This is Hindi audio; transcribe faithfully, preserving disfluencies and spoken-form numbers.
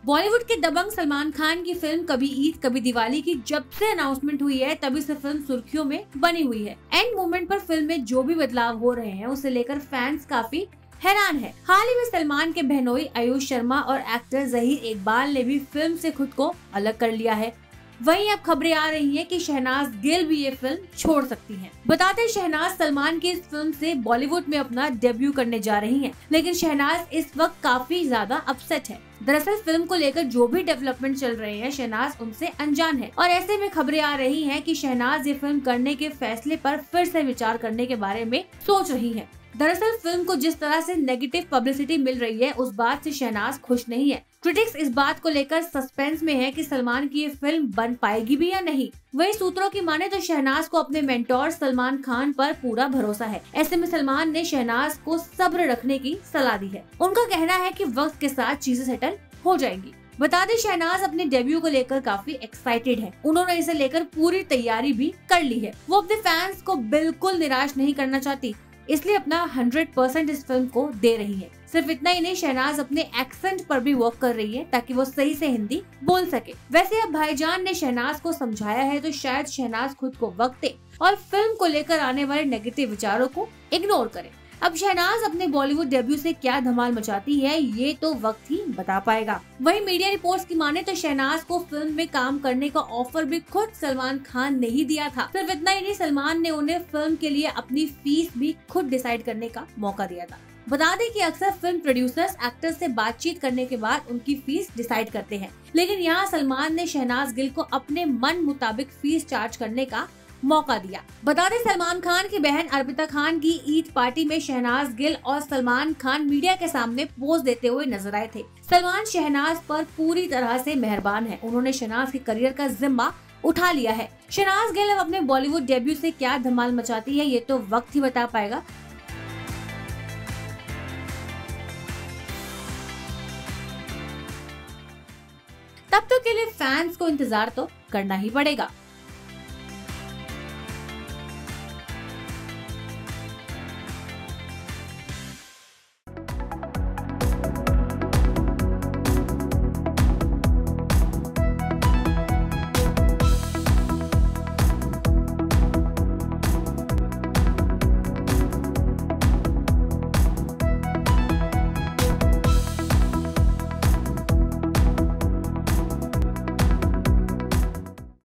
बॉलीवुड के दबंग सलमान खान की फिल्म कभी ईद कभी दिवाली की जब से अनाउंसमेंट हुई है तभी से फिल्म सुर्खियों में बनी हुई है। एंड मोमेंट पर फिल्म में जो भी बदलाव हो रहे हैं उसे लेकर फैंस काफी हैरान है। हाल ही में सलमान के बहनोई आयुष शर्मा और एक्टर जहीर इकबाल ने भी फिल्म से खुद को अलग कर लिया है। वहीं अब खबरें आ रही हैं कि शहनाज गिल भी ये फिल्म छोड़ सकती हैं। बताते शहनाज सलमान की इस फिल्म से बॉलीवुड में अपना डेब्यू करने जा रही हैं, लेकिन शहनाज इस वक्त काफी ज्यादा अपसेट है। दरअसल फिल्म को लेकर जो भी डेवलपमेंट चल रहे हैं शहनाज उनसे अनजान है और ऐसे में खबरें आ रही हैं कि शहनाज ये फिल्म करने के फैसले पर फिर से विचार करने के बारे में सोच रही है। दरअसल फिल्म को जिस तरह से नेगेटिव पब्लिसिटी मिल रही है उस बात से शहनाज खुश नहीं है। क्रिटिक्स इस बात को लेकर सस्पेंस में है कि सलमान की ये फिल्म बन पाएगी भी या नहीं। वही सूत्रों की माने तो शहनाज को अपने मेंटोर सलमान खान पर पूरा भरोसा है। ऐसे में सलमान ने शहनाज को सब्र रखने की सलाह दी है। उनका कहना है कि वक्त के साथ चीजें सेटल हो जाएंगी। बता दें शहनाज अपने डेब्यू को लेकर काफी एक्साइटेड है। उन्होंने इसे लेकर पूरी तैयारी भी कर ली है। वो अपने फैंस को बिल्कुल निराश नहीं करना चाहती, इसलिए अपना हंड्रेड परसेंट इस फिल्म को दे रही है। सिर्फ इतना ही नहीं, शहनाज अपने एक्सेंट पर भी वर्क कर रही है ताकि वो सही से हिंदी बोल सके। वैसे अब भाईजान ने शहनाज को समझाया है तो शायद शहनाज खुद को वक्त दे और फिल्म को लेकर आने वाले नेगेटिव विचारों को इग्नोर करे। अब शहनाज अपने बॉलीवुड डेब्यू से क्या धमाल मचाती है ये तो वक्त ही बता पाएगा। वहीं मीडिया रिपोर्ट्स की माने तो शहनाज को फिल्म में काम करने का ऑफर भी खुद सलमान खान ने ही दिया था। सिर्फ इतना ही नहीं, सलमान ने उन्हें फिल्म के लिए अपनी फीस भी खुद डिसाइड करने का मौका दिया था। बता दें कि अक्सर फिल्म प्रोड्यूसर्स एक्टर्स से बातचीत करने के बाद उनकी फीस डिसाइड करते हैं, लेकिन यहाँ सलमान ने शहनाज गिल को अपने मन मुताबिक फीस चार्ज करने का मौका दिया। बता दें सलमान खान की बहन अर्पिता खान की ईद पार्टी में शहनाज गिल और सलमान खान मीडिया के सामने पोज देते हुए नजर आए थे। सलमान शहनाज पर पूरी तरह से मेहरबान है। उन्होंने शहनाज के करियर का जिम्मा उठा लिया है। शहनाज गिल अब अपने बॉलीवुड डेब्यू से क्या धमाल मचाती है ये तो वक्त ही बता पाएगा। तब तक के लिए फैंस को इंतजार तो करना ही पड़ेगा।